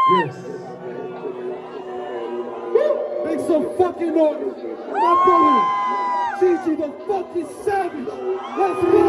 Yes. Make some fucking noise. My brother, Gigi the fucking savage. Let's go.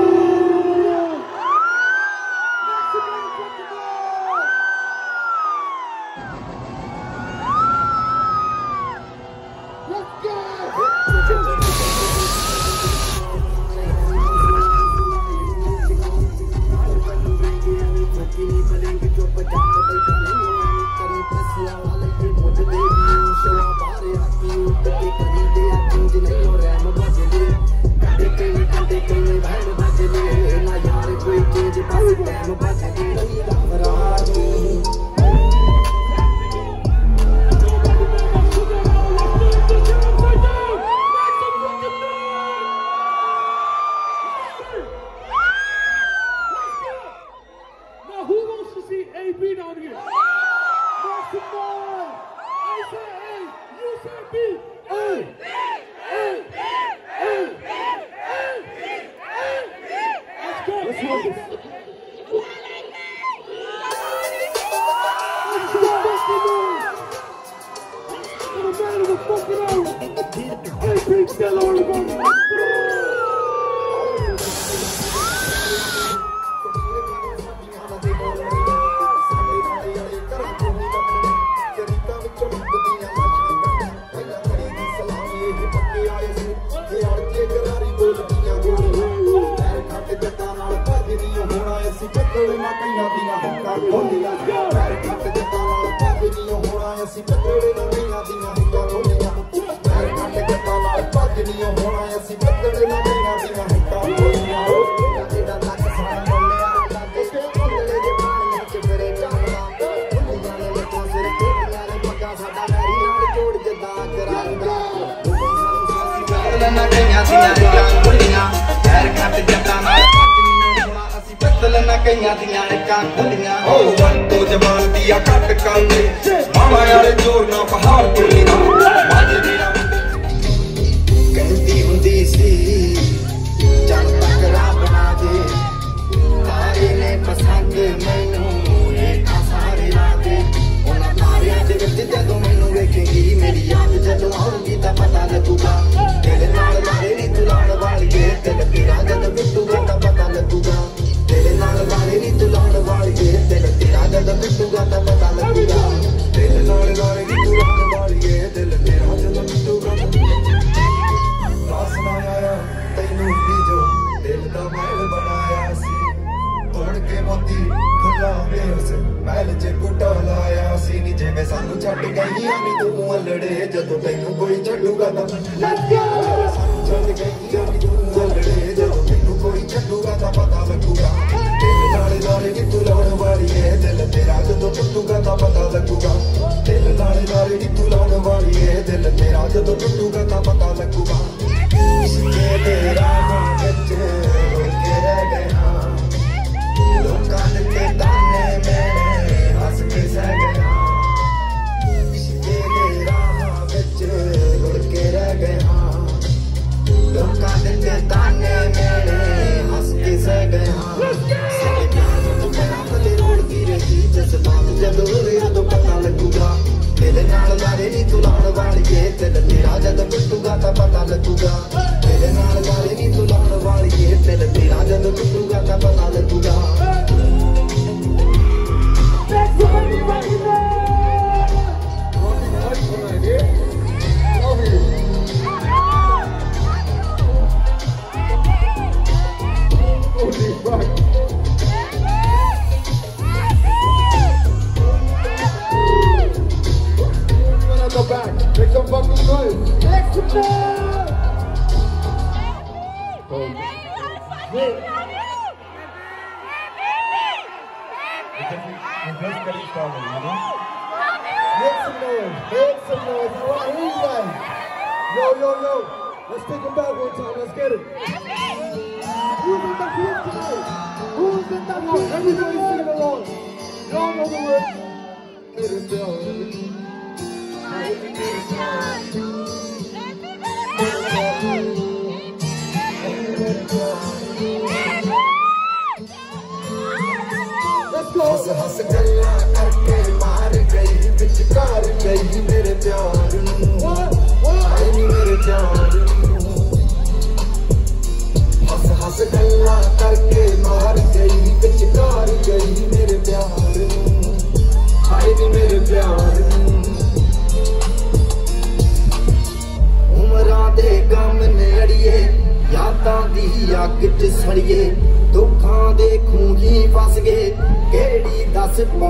हंस हंस गल्ला करके मार गई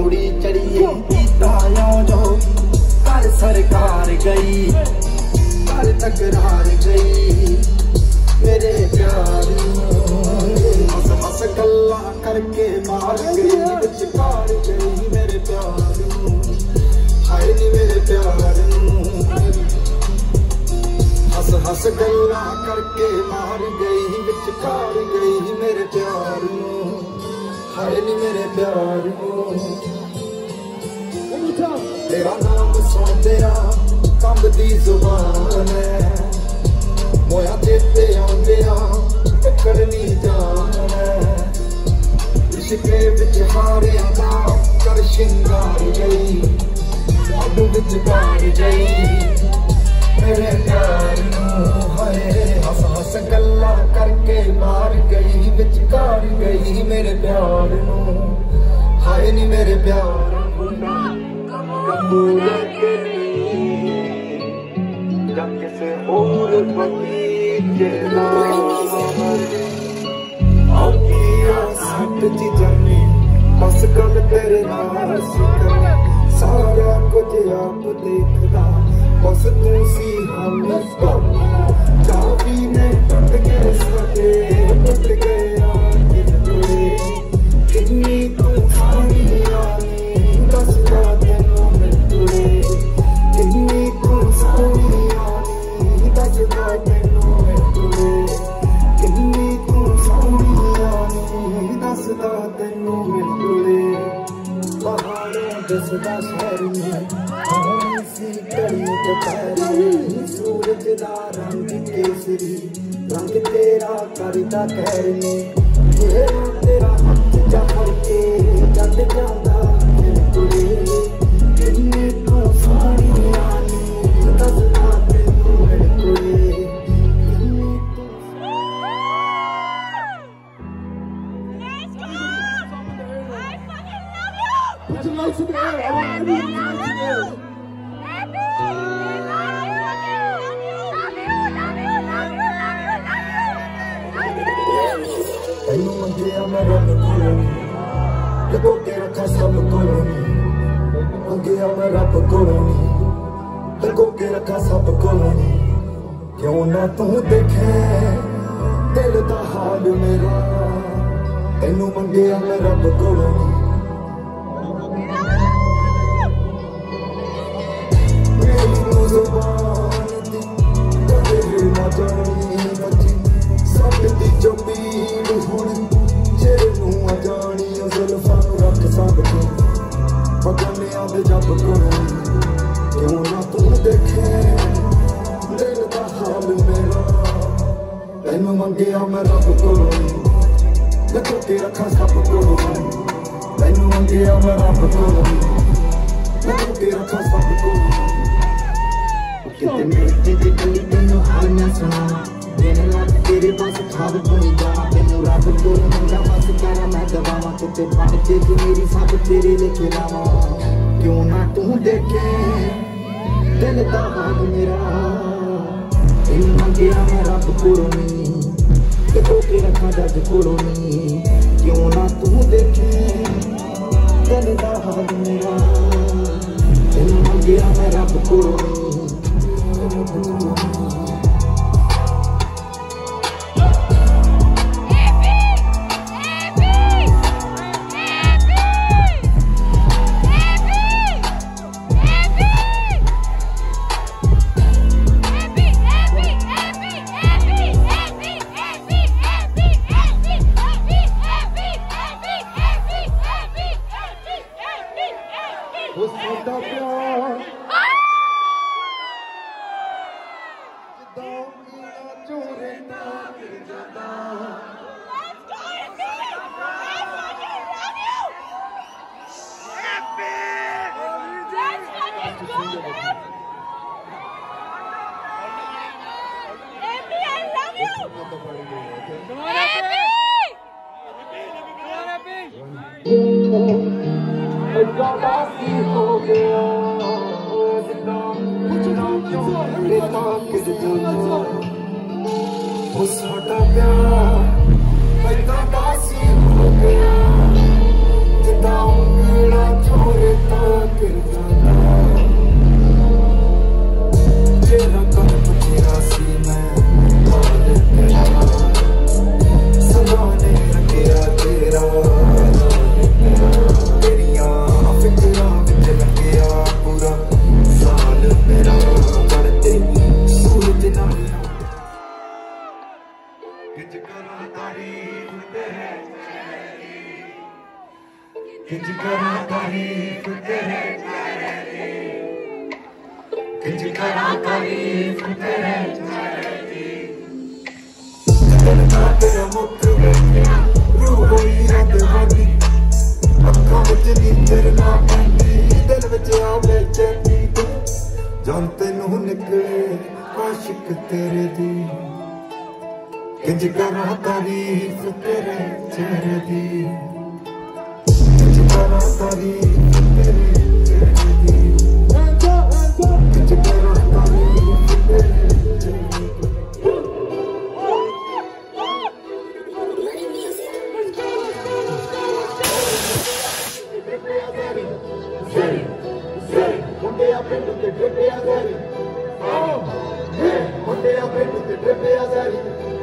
घोड़ी चढ़ी ताया जो कर सरकार गई कर तकरार गई मेरे प्यार हस हस गल्ला करके मार गई विचकार गई मेरे प्यार हाय नी मेरे प्यार हस हस गल्ला करके मार गई विचकार गई मेरे प्यार हाय नी मेरे प्यार तेरा नाम सुन तेरा कंबदी जुबान है मोया चेते आंदे करनी जान है इश्के विच हारिया दा कर शिंगार गई अब विच पार गई मेरे प्यार हाय हस हस गल्ला करके मार गई विचकार गई मेरे प्यार हाय नी मेरे प्यार किसे और बगीचे सटती जानी बस गल तेरे नाल सारा कुछ आप देखदा बस तू सी हम चाबी ने टूट गए सके टूट गया कितनी तू सारी आनी दसदा तेनों मैं तुरे कितनी तू सारी आनी दसदा तेनों मैं तुरे कितनी तू सारी आनी दसदा तेनों मैं तुरे पहाड़ों दसदा शहर में सी कड़ी दोपहरी सूरज दा रंग केसरी रंग तेरा करदा कहरी तेरा हथ जफर के जद जांदा तुरे किन्नी तू सारी आनी दसदा तेनों मैं तुरे किन्नी तू Put your lights in the air. I want everyone to lights in the air. तैनू मंगिया मैं रब कोलों लगो के रखा सब कोलों मंगिया मैं रब कोलों लगो के रखा सब कोलों क्यों ना तू देखे दिल दा हाल मेरा तैनू मंगिया मैं रब कोलों मेरी जुबान दी कदे ना जानी बची सटदी जमीन हुण जेनू अजानी जुल्फां रख सब को पगनिया दे जब करो क्यों ना तू देखे दिल दा हाल मेरा तैनू मंगिया मैं रब कोलों लगो के रखा सब कोलों तैनू मंगिया मैं रब कोलों लगो के रखा सब कोलों किते मेरे ते गली तैनू हाल मैं सुनावा देने लग तेरे पास खाब कोई जा तेनू रब को मंगा बस करा मैं दबावा किते पढ़ के मेरी सब तेरे लिखे लावा क्यों ना तू देखे दिल दा हाल मेरा तेनू मंगिया मैं रब कोलों लगो के रखा जज कोलों क्यों ना तू देखे दिल दा हाल मेरा तेनू मंगिया मैं रब कोलों It's किंज करा तारीफ तेरे चेहरे दी ना तेरा मुख बैठिया रूह होई रब वाली अखां विच नींदर ना आंदी दिल विच आ बेचैनी जान तैनू निकले आशिक तेरे दी किंज करा तारीफ तेरे चेहरे दी किंज करा तारीफ तेरे चेहरे दी किंज करा तारीफ तेरे चेहरे दी मुंडे अपने ते ट्रिपे आजारी मुंडे अपने ते ट्रिपे आजारी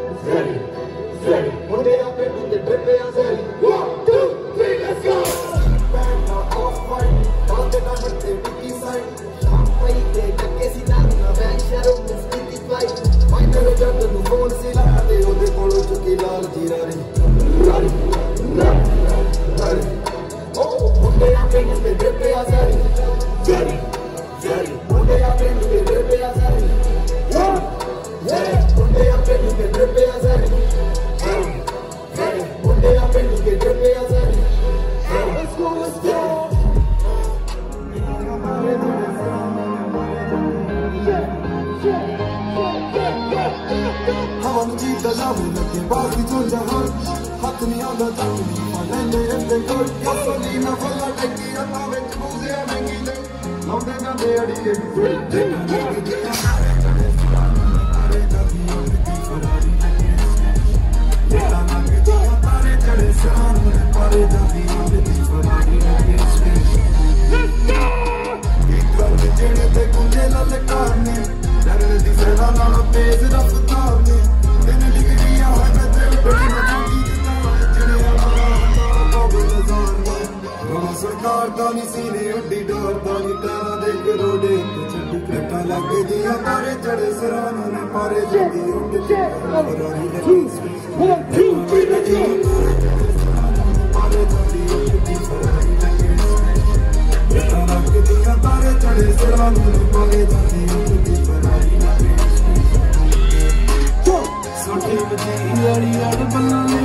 मुंडे अपने ते ट्रिपे आजारी 1 2 3 let's go बैठा ऑफ वाइट बांधे ना हटते बिकी साइड हम पई ते लगे सी ना वैन शरो में स्थिति फाइट फाइनल जब तू फोन से ला दे ओदे कोलो चुकी लाल जीरा रे ओ मुंडे अपने ते ट्रिपे आजारी मुंडे अपने ते ट्रिपे आजारी मुंडे अपने ते ट्रिपे आजारी मुंडे अपने ते ट्रिपे आजारी let's go हवा में जीता जाऊं लगे बाकी जो जहान हाथ नहीं आंदा जाऊं लेंदे लेंदे कोई gasolina फला टैंकी रखा विच बूझे महंगी दे लौंदे जांदे अड़िए सरकार दानी सीने उड्डी डोर दानी तारा देख रोडे छड्डी कटा लग दिया तारे चढ़े सरानों ने पारे जल्दी उठते फरारी लगी पारे जल्दी उठती फरारी लगी कटा लग दिया तारे चढ़े सरानों ने पारे जल्दी उठती फरारी लगी सोटी बची यारी यार बल्ला ले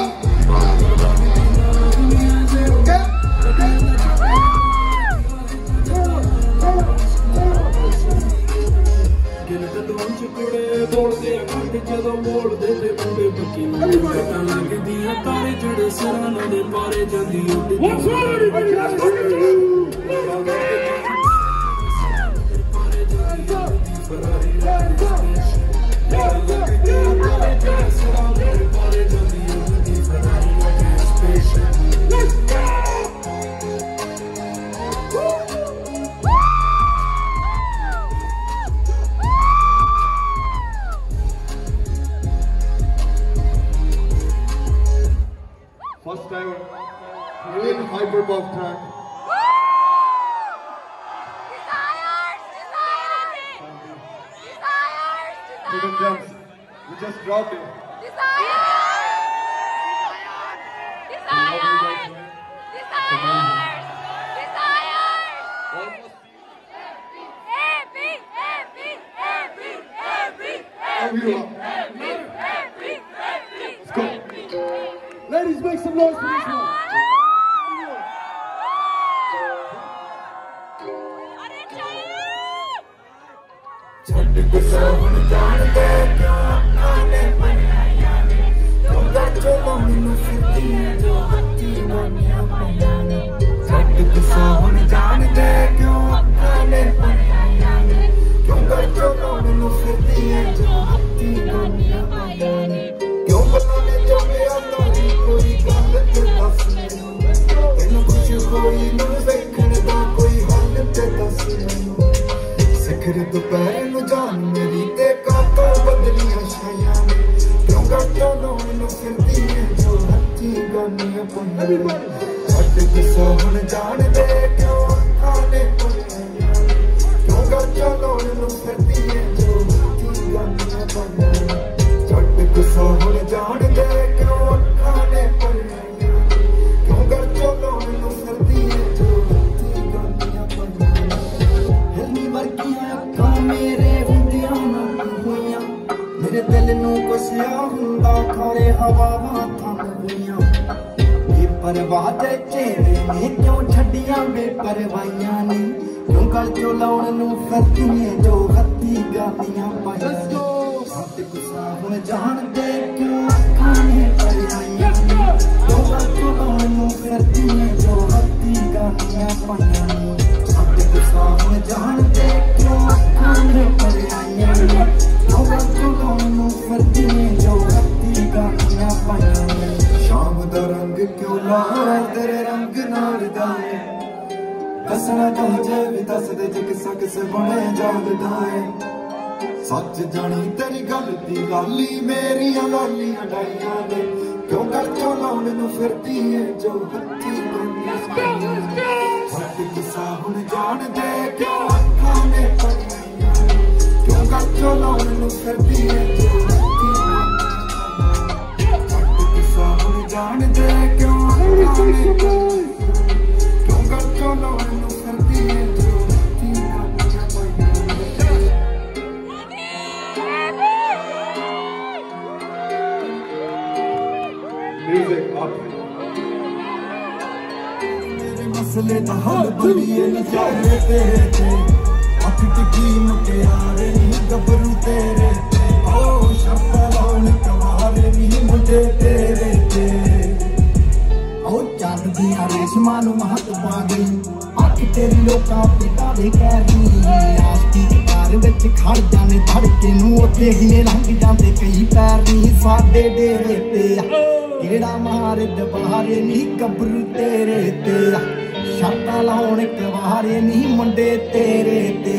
ਜਦੋਂ ਮੋੜਦੇ ਤੇ ਮੁੰਡੇ ਬੱਕੀ ਨੂੰ ਪਤਾ ਲੱਗਦੀਆਂ ਤਾਰੇ ਜਿਹੜੇ ਸਰਾਨਾਂ ਦੇ ਪਾਰੇ ਜਾਂਦੀ ਉੱਡੀ First time in Hyperbuff tank. Hidden gems. We just dropped it. Let's go. Ladies, make some noise for this one. छट के सावन जानते क्यों आने बनाया ने तुमदा चलो मैनू फिरती जो हत्ती बनिया पायाने छट के सावन जानते क्यों आने बनाया ने तुमदा चलो मैनू फिरती जो हत्ती बनिया पायाने क्यों बनाने जो मेरा कोई गल ते दस मैनू इन्नू कुछ कोई ना देखने दा कोई हल ते दस मैनू सिखर दोपहर नू जान मेरी ते कातों बदलियां छायां ने क्यों गट्टा नौनू फिरदी है जो हत्थी गानियां पाइयां छट के सोहन जान दे क्यों खाने पाइयां क्यों गट्टा नौनू फिरदी है जो हत्थी गानियां पाइयां छट के सोहन जान दे क्यों खाने पाइयां क्यों गट्टा नौनू फिरदी है जो हत्थी गानियां पाइयां हिलनी वर्गियां बाजे चेहरे ने क्यों छड़ियां बेपरवाइयां नी क्यों गल चो लाउण नूं फिरदियां जो हत्थी गालियां पाइयां सत गुस्सा हुण जान दे क्यों अखां ने भरियां नी क्यों गल चो लाउण नूं फिरदियां जो हत्थी गालियां पाइयां नी सत गुस्सा हुण जान दे क्यों अखां ने भरियां नी क्यों गल चो लाउण नूं फिरदियां जो हत्थी गालियां पाइयां नी शाम दा रंग क्यों लाया तेरे रंग नाल दाए दसना चाहे भी दस दे जे किसा किसे बने जागदा है सच जानी तेरी गल दी लाली मेरियां लालियां डाइयां ने क्यों गल चो लाउण नूं फिरदी है जो हत्थी गालियां सच किसा हुण जान दे क्यों अखां ने भरियां क्यों गल चो लाउण नूं फिरदी है जो हत्थी सच किसा हुण जान दे क्यों अखां ने क्यों गल चो लाउण नूं फिरदी है जो हत्थी गालियां पाइयां Music up. तेरे मसले दा हल बलिए नजारे तेरे ते अख टिकी मुटियारे नी गबरू तेरे ते ओ शर्ता लाउण कवारे नी मुंडे तेरे ते ओ चंद दियां रेशमां नूं महक पा गई अख तेरी लोकां पिता दे कहरी आस्ती कार विच खड़ जाने धड़के नूं उत्थे ही लंघ जांदे कई पैर नी साडे डेरे ते केड़ा मारे दबारे नी गबरू तेरे ते शर्तां लाउण कवारे नी मुंडे तेरे ते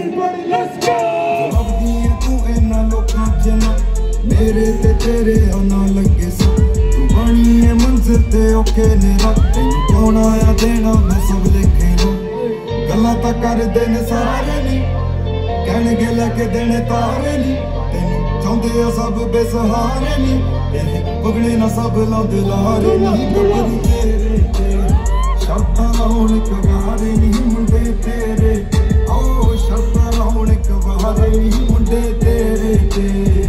जवाबदी तू इन्हां लोकां च ना मेरे ते तेरे ना लगे सा तू बनी है मंजिल ते औखे ने रख तैनूं क्यों ना आया देना मैं सब लिखे ना गल्लां तां करदे ने सारे नी कहणगे लगे देने तारे नी तैनूं चाहुंदे आ सब बेसहारे नी पगड़े ना सब लाउंदे लारे नी गबरू तेरे ते शर्तां लाउण कवारे नी मुंडे तेरे ओ शर्तां लाउण कवारे नी मुंडे तेरे ते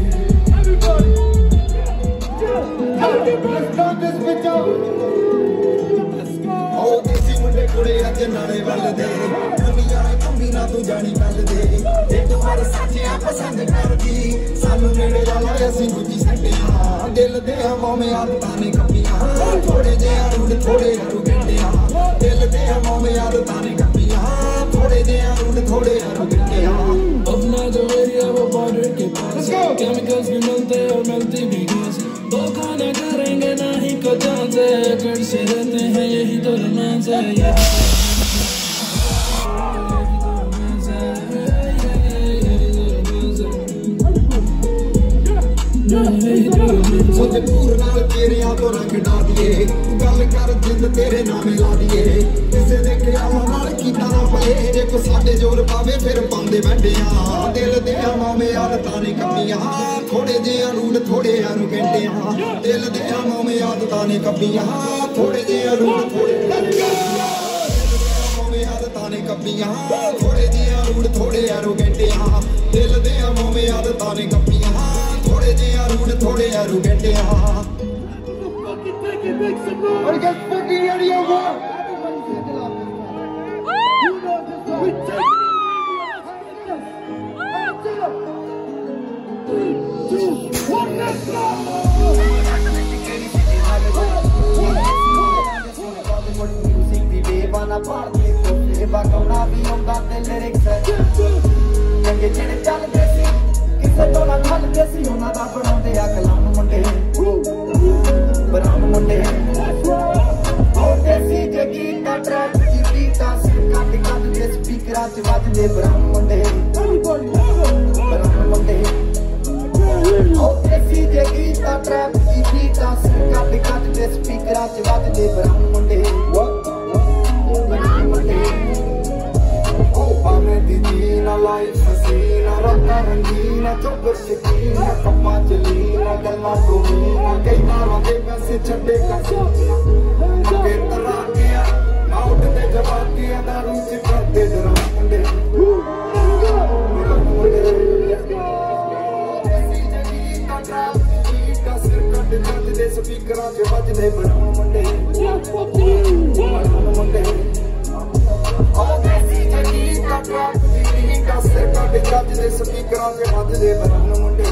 ओ देसी मुंडे कुड़े अज नाले वल दे दुनिया ने कंबी ना तू जानी गल दे एक बार सच्चिया पसंद करदी सानू नेड़े वाला असीं दूजी सट्टियां दिल दे मोमे आदतां ने कपियां थोड़े जे रूड थोड़े रू गंडियां दिल दे मोमे आदतां ने कपियां थोड़े जे रूड थोड़े रू गंडियां अपना जो एरिया वो बॉर्डर के पास केमिकल्स भी मिलते और मिलती भी गैस धोखा न करेंगे ना ही को चांस है अकड़ से रहते हैं यही तो रोमांस है सोच दूर नाल तेरियां तो रंग डा दिए गल कर जिंद तेरे नामे ला दिए किसे दे ख्यालां नाल कीता ना पए जे को साडे जोर पावे फिर पांदे बैठियां दिल दे मोमे आदतां ने कपियां थोड़े जे रूड थोड़े रू गंडियां दिल दे मोमे आदतां ने कपियां थोड़े जे रूड थोड़े मोमे आदतां ने कपियां थोड़े जे रूड थोड़े रू गंडियां दिल दे मोमे आदतां ने कपियां थोड़े जे रूड थोड़े रू गंडियां Or get fucking out of your work. You know this one. We take it. 3, 2, 1, let's go. Music di bevana parte to bagona vi onda delle lyrics che ਜਿਹੜੇ ਚੱਲਦੇ ਸੀ ਕਿਸੇ ਤੋਂ ਨਾ ਖੱਲਦੇ ਸੀ ਉਹਨਾਂ ਦਾ ਬਣਾਉਂਦੇ ਆ ਕਲਾਮ ਮੁੰਡੇ ਬਰਾਮ ਮੁੰਡੇ ਉਹ ਦੇਸੀ ਜਗੀ ਦਾ ਟਰੈਕ ਦੀ ਬੀਟਾਂ ਕੱਟ ਕੱਟ ਦੇ ਸਪੀਕਰਾਂ 'ਚ ਵੱਜਦੇ ਬਰਾਮ ਮੁੰਡੇ ਬਰਾਮ ਮੁੰਡੇ ਉਹ ਦੇਸੀ ਜਗੀ ਦਾ ਟਰੈਕ ਦੀ ਬੀਟਾਂ ਕੱਟ ਕੱਟ ਦੇ ਸਪੀਕਰਾਂ 'ਚ ਵੱਜਦੇ ਬਰਾਮ ਮੁੰਡੇ ਬਰਾਮ ਮੁੰਡੇ ਭਾਵੇਂ ਦੀ ਜੀਨਾ ਲਾਈਫ ਹਸੀਨਾ ਰਾਤਾਂ ਰੰਗੀਨਾ ਚੁੱਪ ਸ਼ਕੀਨਾ ਕੰਮਾਂ ਚ ਲੀਨਾ ਗੱਲਾਂ ਗੋਲੀਨਾ ਕਈ ਨਾਲਾਂ ਦੇ ਪੈਸੇ ਛੱਡੇ ਕਸੀਨਾ ਅੱਗੇ ਤਰਾ ਗਿਆ ਆਊਟ ਤੇ ਜਵਾਕੀਆਂ ਦਾ ਰੂਚ ਕਰਦੇ ਜਰਾ ਮੁੰਡੇ ਸਿਰ ਕੱਢ ਦੇ ਸਪੀਕਰਾਂ ਚ ਵੱਜਦੇ ਬਣਾ ਮੁੰਡੇ ਗੱਜਦੇ ਸਪੀਕਰਾਂ 'ਚ ਵੱਜਦੇ ਬਰਾਉਨ ਮੁੰਡੇ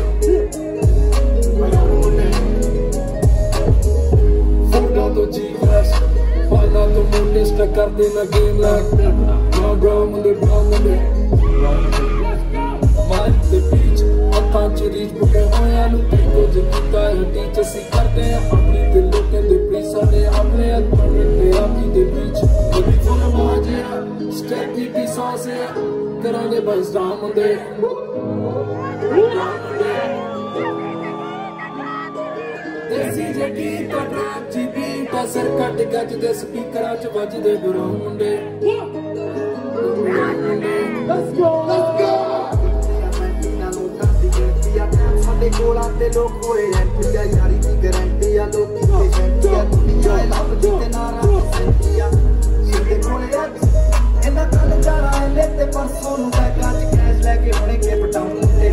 ਫੋਟੋ ਤੋਂ ਜੀ ਕਲਾਸ ਫਾਈਲਾਂ ਤੋਂ ਨੋਟਿਸ ਕਰਦੇ ਨਾ ਗੇਮ ਲਾਈਕ ਬਰਾਉਨ ਮੁੰਡੇ ਮਾਈਕ ਦੇ ਵਿੱਚ ਅੱਖਾਂ 'ਚ ਰੀਚ ਬੁੱਕੇ ਹੋਇਆ ਨੂੰ ਕੁਝ ਕੀਤਾ ਹੈ ਟੀਚ ਅਸੀਂ ਕਰਦੇ ਆ ਆਪਣੀ ਤੇ ਲੋਕਾਂ ਦੇ ਪ੍ਰੀਤ ਸਾਡੇ ਆਪਣੇ ਹੱਥਾਂ ਤੇ ਆਪੀ ਦੇ ਵਿੱਚ ਕਦੀ ਫੋਨ ਮਾਜਿਆ ਸਟੈਪ ਦੀ ਸੌਸ ਹੈ ਕਰਾਂਗੇ ਬਸ ਰਾਮ ਹੁੰਦੇ ਦੇਸੀ ਜੱਟੀ ਤਾਂ ਟਰੈਪ ਜੀ ਬੀਟ ਅਸਰ ਕੱਟ ਗੱਜ ਦੇ ਸਪੀਕਰਾਂ 'ਚ ਵੱਜਦੇ ਬਰਾਉਨ ਮੁੰਡੇ Let's go! Let's go! ਸਾਡੇ ਕੋਲਾਂ ਤੇ ਲੋਕ ਹੋਏ ਐਂਟੀ ਆ ਯਾਰੀ ਦੀ ਗਰੰਟੀ ਆ ਲੋਕੀ ਤੇ ਸ਼ੈਂਟੀ ਆ ਦੁਨੀਆ ਲੱਭ ਜਿੱਤੇ ਨਾਰਾ ਸੈਂਟੀ ਆ ਸਿੱਧੇ ਕੋਲੇ ਆ ਇਹਨਾਂ ਕੱਲ ਜਾਣਾ ਲੈ ਤੇ ਪਰਸੋਂ ਨੂੰ ਬੈਕਾਂ 'ਚ ਕੈਸ਼ ਲੈ ਕੇ ਹੁਣੇ ਕੇ ਪਟਾਉਣ ਤੇ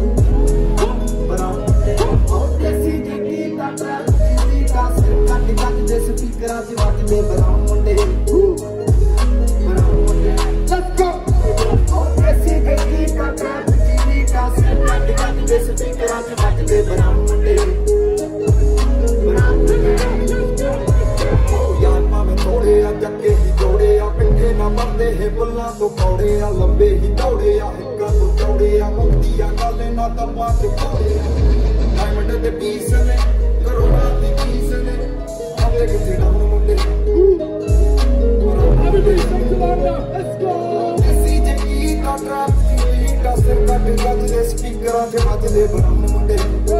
ਬਰਾਉਨ ਤੇ ਦੇਸੀ ਜੱਟੀ ਦਾ ਟਰੈਪ ਦੀ ਦਾ ਸਿਰ ਕੱਟ ਦੇ ਸਪੀਕਰਾਂ 'ਚ ਵੱਜਦੇ ਬਰਾਉਨ ਮੁੰਡੇ Let's go! ਦੇਸੀ ਜੱਟੀ ਦਾ ਟਰੈਪ ਦੇ ਸਪੀਕਰਾਂ 'ਚ ਵੱਜਦੇ ਬਰਾਉਨ ਮੁੰਡੇ ਯਾਰ ਮਾਵੇਂ ਥੋੜੇ ਆ ਜੱਕੇ ਹੀ ਜੋੜੇ ਆ ਪਿੱਠੇ ਨਾ ਮਰਦੇ ਹੈ ਬੁੱਲਾਂ ਤੋਂ ਕੌੜੇ ਆ ਲੰਬੇ ਹੀ ਦੌੜੇ ਆ ਹਿੱਕਾਂ ਤੋਂ ਚੌੜੇ ਆ ਮੁਕਤੀ ਆ ਗੱਲ ਨਾ ਤੱਪਾਂ 'ਚ ਕੋੜੇ ਡਾਇਮੰਡ ਦੇ ਪੀਸ ਨੇ ਕਰੋੜਾਂ ਦੀ ਪੀਸ ਨੇ ਆਵੇ ਕਿਤੇ ਡਾਉਨ ਮੁੰਡੇ Let's go! ਐਸੀ ਜੱਗੀ ਦਾ ਟਰੈਪ ਦਾ ਸਿਰ ਕੱਟ ਗੱਜਦੇ ਸਪੀਕਰਾਂ 'ਚ ਵੱਜਦੇ ਬਰਾਉਨ ਮੁੰਡੇ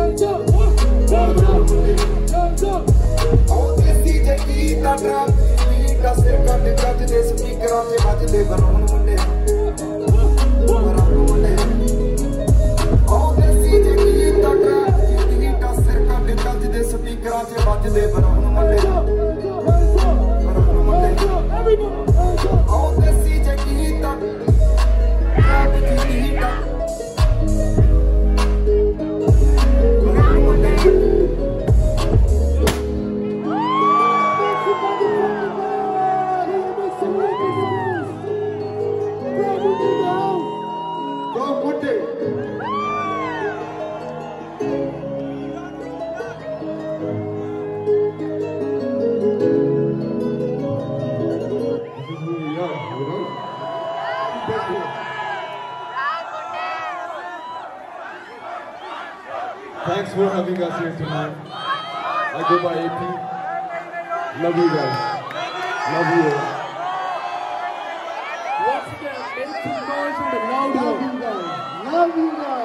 ਉਹ ਦੇਸੀ ਜੱਗੀ ਦਾ ਟਰੈਪ ਦਾ ਸਿਰ ਕੱਟ ਗੱਜਦੇ ਸਪੀਕਰਾਂ 'ਚ ਵੱਜਦੇ ਬਰਾਉਨ ਮੁੰਡੇ ਉਹ ਦੇਸੀ ਜੱਗੀ ਦਾ ਟਰੈਪ ਦਾ ਸਿਰ ਕੱਟ ਗੱਜਦੇ ਸਪੀਕਰਾਂ 'ਚ ਵੱਜਦੇ ਬਰਾਉਨ ਮੁੰਡੇ ਉਹ ਦੇਸੀ ਜੱਗੀ ਦਾ Thanks for having us here tonight. I go by AP. Love you guys. Love you. Once again, make some noise in the loud Love one. you guys. Love you guys.